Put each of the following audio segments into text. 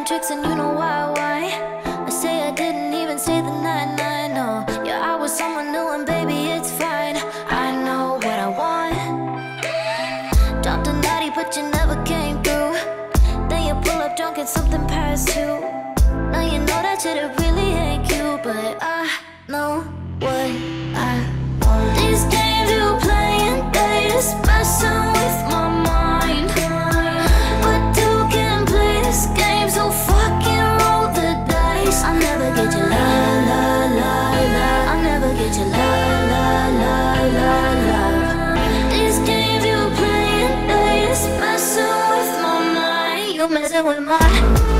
tricks and you know why. I say I didn't even say the night, no. Yeah, I was someone new and baby, it's fine. I know what I want. Dropped a natty, but you never came through. Then you pull up drunk and something past you. Now you know that shit, it really ain't cute, but I know what I want. These games you playing, they just messing with my mind. But you can play this game, so fucking roll the dice. I'll never get you la la la la. I'll never get you la la la la la. These games you playing, they just messing with my mind. You messing with mine.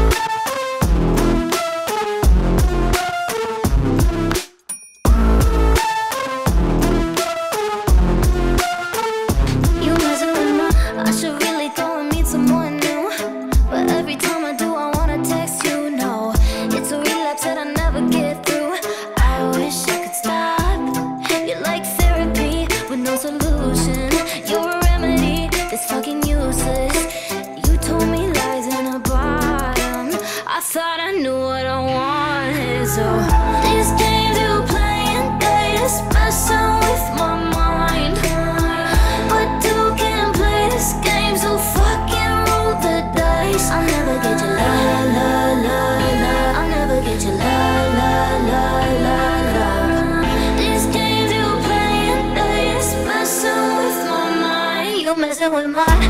With mine.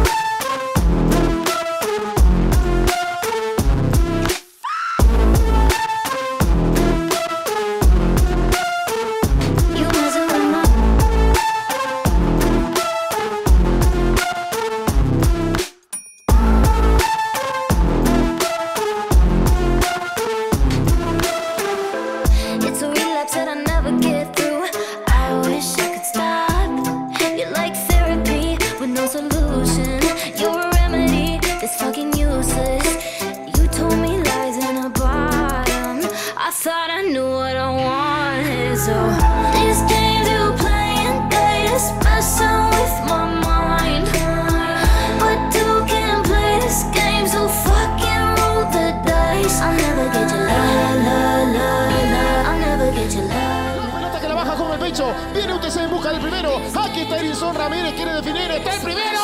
Viene UTC en busca del primero. Aquí está Erinson, Ramírez quiere definir. ¡Está el primero!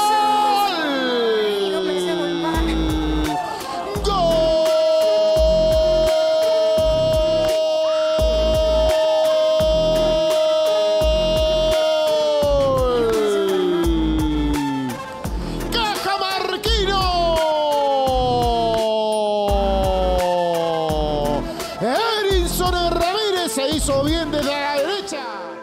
¡Cajamarquino! Erinson Ramírez se hizo bien desde la derecha.